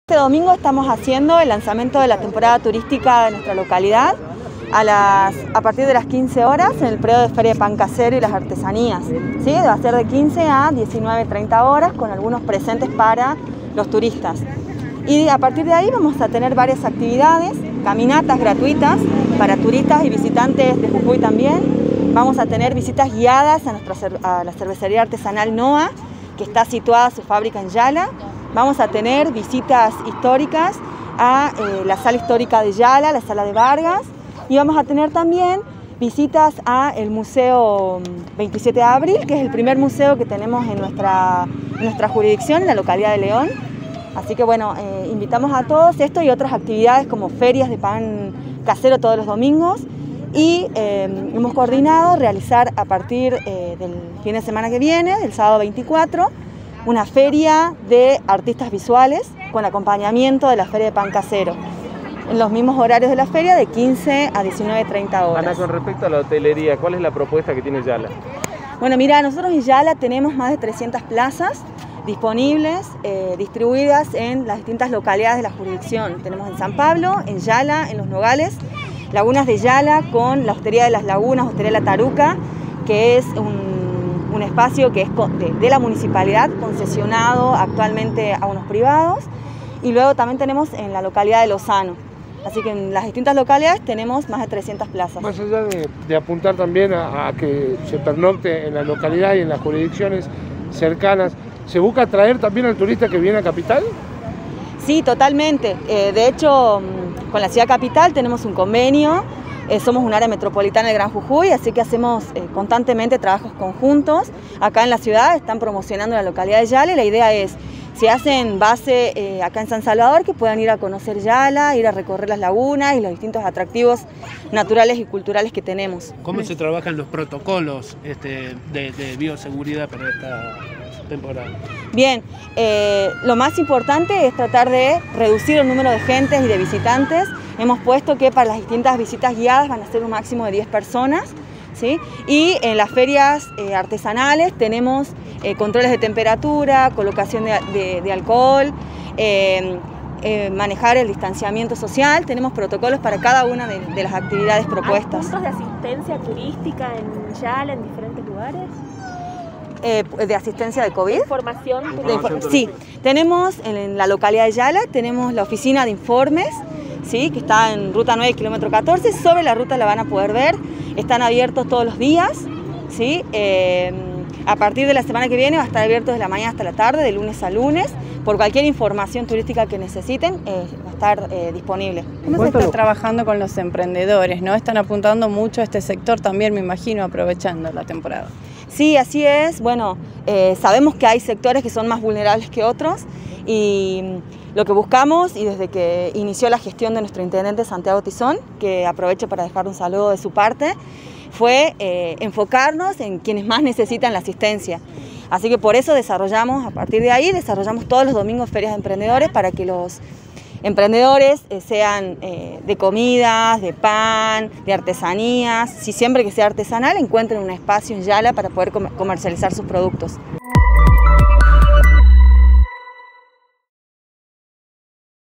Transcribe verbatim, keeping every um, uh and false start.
Este domingo estamos haciendo el lanzamiento de la temporada turística de nuestra localidad a, las, a partir de las quince horas en el predio de Feria de Pan Casero y las Artesanías. ¿Sí? Va a ser de quince a diecinueve treinta horas con algunos presentes para los turistas. Y a partir de ahí vamos a tener varias actividades, caminatas gratuitas para turistas y visitantes de Jujuy también. Vamos a tener visitas guiadas a, nuestra, a la cervecería artesanal Noa, que está situada su fábrica en Yala. Vamos a tener visitas históricas a eh, la sala histórica de Yala, la sala de Vargas, y vamos a tener también visitas a el Museo veintisiete de abril, que es el primer museo que tenemos en nuestra, en nuestra jurisdicción, en la localidad de León. Así que bueno, eh, invitamos a todos esto y otras actividades como ferias de pan casero todos los domingos, y eh, hemos coordinado realizar a partir eh, del fin de semana que viene, del sábado veinticuatro, una feria de artistas visuales con acompañamiento de la Feria de Pan Casero, en los mismos horarios de la feria, de quince a diecinueve treinta horas. Ana, con respecto a la hotelería, ¿cuál es la propuesta que tiene Yala? Bueno, mira, nosotros en Yala tenemos más de trescientas plazas disponibles, eh, distribuidas en las distintas localidades de la jurisdicción. Tenemos en San Pablo, en Yala, en Los Nogales, Lagunas de Yala con la Hostería de las Lagunas, Hostería La Taruca, que es un un espacio que es de, de la municipalidad, concesionado actualmente a unos privados, y luego también tenemos en la localidad de Lozano. Así que en las distintas localidades tenemos más de trescientas plazas. Más allá de, de apuntar también a, a que se pernocte en la localidad y en las jurisdicciones cercanas, ¿se busca atraer también al turista que viene a Capital? Sí, totalmente. Eh, de hecho, con la ciudad capital tenemos un convenio. Eh, somos un área metropolitana del Gran Jujuy, así que hacemos eh, constantemente trabajos conjuntos. Acá en la ciudad están promocionando la localidad de Yala, y la idea es, si hacen base eh, acá en San Salvador, que puedan ir a conocer Yala, ir a recorrer las lagunas y los distintos atractivos naturales y culturales que tenemos. ¿Cómo se trabajan los protocolos este, de, de bioseguridad para esta temporada? Bien, eh, lo más importante es tratar de reducir el número de gentes y de visitantes. Hemos puesto que para las distintas visitas guiadas van a ser un máximo de diez personas, ¿sí? Y en las ferias eh, artesanales tenemos eh, controles de temperatura, colocación de, de, de alcohol, eh, eh, manejar el distanciamiento social. Tenemos protocolos para cada una de, de las actividades propuestas. ¿Hay puntos de asistencia turística en Yala, en diferentes lugares? Eh, de asistencia de COVID. Información turística. Sí, tenemos en, en la localidad de Yala, tenemos la oficina de informes, ¿sí? Que está en ruta nueve, kilómetro catorce, sobre la ruta la van a poder ver, están abiertos todos los días, ¿sí? Eh, a partir de la semana que viene va a estar abierto desde la mañana hasta la tarde, de lunes a lunes, por cualquier información turística que necesiten, eh, va a estar eh, disponible. ¿Cómo se está trabajando con los emprendedores, ¿no? Están apuntando mucho a este sector también, me imagino, aprovechando la temporada. Sí, así es. Bueno, eh, sabemos que hay sectores que son más vulnerables que otros, y lo que buscamos, y desde que inició la gestión de nuestro intendente Santiago Tizón, que aprovecho para dejar un saludo de su parte, fue eh, enfocarnos en quienes más necesitan la asistencia. Así que por eso desarrollamos, a partir de ahí, desarrollamos todos los domingos ferias de emprendedores para que los emprendedores eh, sean eh, de comidas, de pan, de artesanías, si siempre que sea artesanal, encuentren un espacio en Yala para poder comercializar sus productos.